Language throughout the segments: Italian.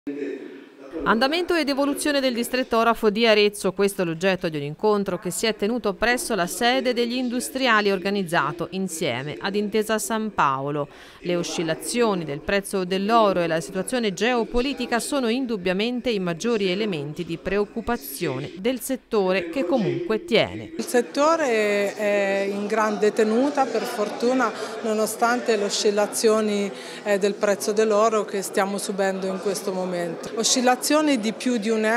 Andamento ed evoluzione del distretto orafo di Arezzo, questo è l'oggetto di un incontro che si è tenuto presso la sede degli industriali organizzato insieme ad Intesa San Paolo. Le oscillazioni del prezzo dell'oro e la situazione geopolitica sono indubbiamente i maggiori elementi di preoccupazione del settore che comunque tiene. Il settore è in grande tenuta per fortuna nonostante le oscillazioni del prezzo dell'oro che stiamo subendo in questo momento. Oscillazioni di più di €1,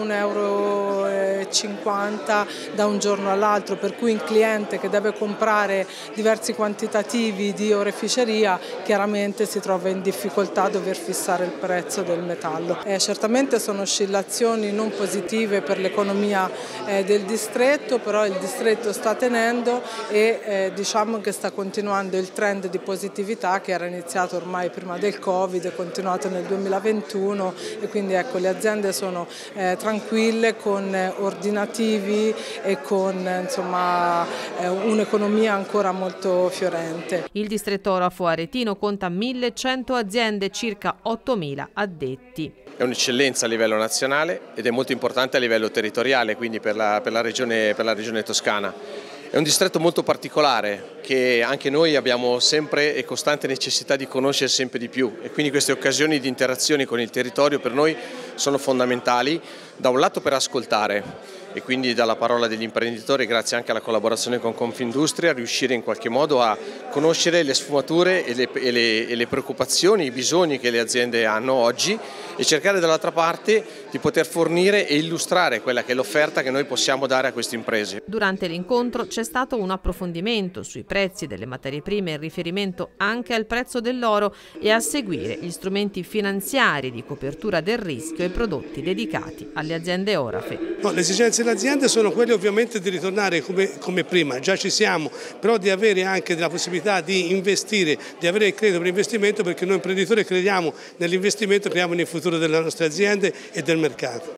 €1,50 da un giorno all'altro, per cui un cliente che deve comprare diversi quantitativi di oreficeria chiaramente si trova in difficoltà a dover fissare il prezzo del metallo. Certamente sono oscillazioni non positive per l'economia del distretto, però il distretto sta tenendo e diciamo che sta continuando il trend di positività che era iniziato ormai prima del Covid, è continuato nel 2021 e quindi ecco, le aziende sono tranquille con ordinativi e con un'economia ancora molto fiorente. Il distretto orafo aretino conta 1.100 aziende, circa 8.000 addetti. È un'eccellenza a livello nazionale ed è molto importante a livello territoriale, quindi per la regione toscana. È un distretto molto particolare che anche noi abbiamo sempre e costante necessità di conoscere sempre di più e quindi queste occasioni di interazione con il territorio per noi sono fondamentali, da un lato per ascoltare e quindi dalla parola degli imprenditori, grazie anche alla collaborazione con Confindustria, riuscire in qualche modo a conoscere le sfumature e le preoccupazioni, i bisogni che le aziende hanno oggi e cercare dall'altra parte di poter fornire e illustrare quella che è l'offerta che noi possiamo dare a queste imprese. Durante l'incontro c'è stato un approfondimento sui prezzi delle materie prime in riferimento anche al prezzo dell'oro e a seguire gli strumenti finanziari di copertura del rischio e prodotti dedicati alle aziende orafe. No, le esigenze delle aziende sono quelle ovviamente di ritornare come prima, già ci siamo, però di avere anche la possibilità di investire, di avere il credito per investimento, perché noi imprenditori crediamo nell'investimento, crediamo nel futuro delle nostre aziende e del mercato.